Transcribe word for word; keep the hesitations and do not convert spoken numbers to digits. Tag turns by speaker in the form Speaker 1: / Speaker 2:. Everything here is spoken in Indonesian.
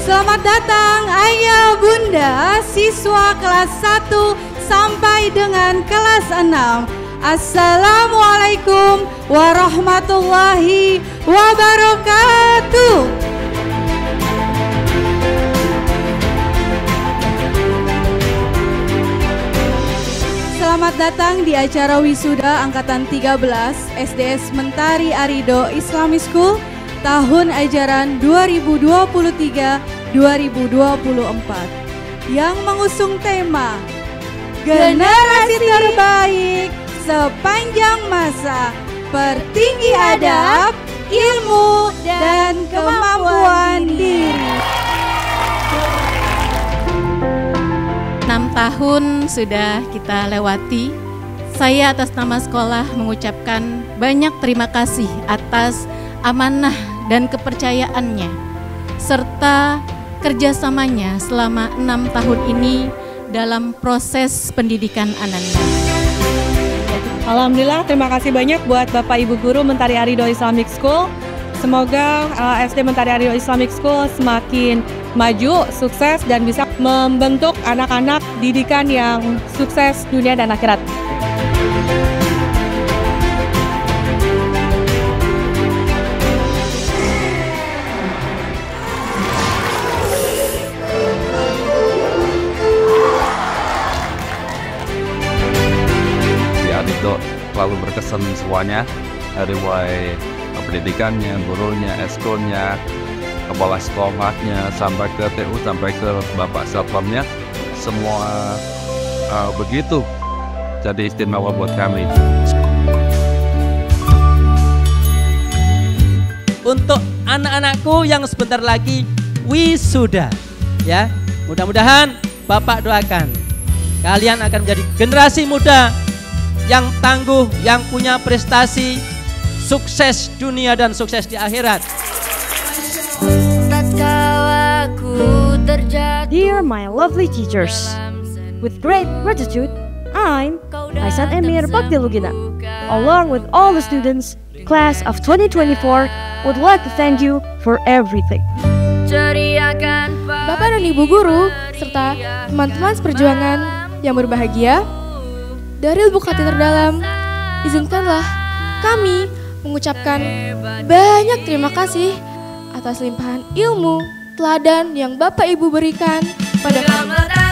Speaker 1: Selamat datang Ayah Bunda siswa kelas satu sampai dengan kelas enam. Assalamualaikum warahmatullahi wabarakatuh. Selamat datang di acara wisuda angkatan tiga belas S D S Mentari Arido Islamic School tahun ajaran dua ribu dua puluh tiga dua ribu dua puluh empat yang mengusung tema Generasi Terbaik Sepanjang Masa, Pertinggi Adab, Ilmu, dan Kemampuan Diri.
Speaker 2: Enam tahun sudah kita lewati. Saya atas nama sekolah mengucapkan banyak terima kasih atas amanah dan kepercayaannya, serta kerjasamanya selama enam tahun ini dalam proses pendidikan Ananda.
Speaker 3: Alhamdulillah, terima kasih banyak buat Bapak Ibu Guru Mentari Arido Islamic School. Semoga uh, S D Mentari Arido Islamic School semakin maju, sukses, dan bisa membentuk anak-anak didikan yang sukses dunia dan akhirat.
Speaker 4: Itu selalu berkesan semuanya, dari mulai pendidikannya, gurunya, eskulnya, kepala sekolahnya, sampai ke T U, sampai ke Bapak Satpamnya, semua uh, begitu jadi istimewa buat kami.
Speaker 5: Untuk anak-anakku yang sebentar lagi wisuda, ya, mudah-mudahan Bapak doakan kalian akan menjadi generasi muda yang tangguh, yang punya prestasi, sukses dunia dan sukses di akhirat.
Speaker 6: Dear my lovely teachers, with great gratitude, I'm Aisan Emir Baktilugina, along with all the students, class of twenty twenty-four, would like to thank you for everything.
Speaker 7: Bapak dan Ibu Guru, serta teman-teman seperjuangan yang berbahagia, dari lubuk hati terdalam, izinkanlah kami mengucapkan banyak terima kasih atas limpahan ilmu, teladan yang Bapak Ibu berikan pada kami.